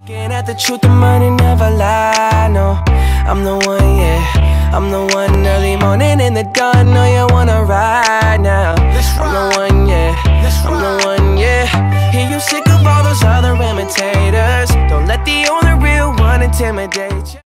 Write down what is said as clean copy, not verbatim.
Looking at the truth, the money never lie, no. I'm the one, yeah. I'm the one early morning in the dawn. Know you wanna ride now. I'm the one, yeah. I'm the one, yeah. Hear you sick of all those other imitators. Don't let the only real one intimidate you.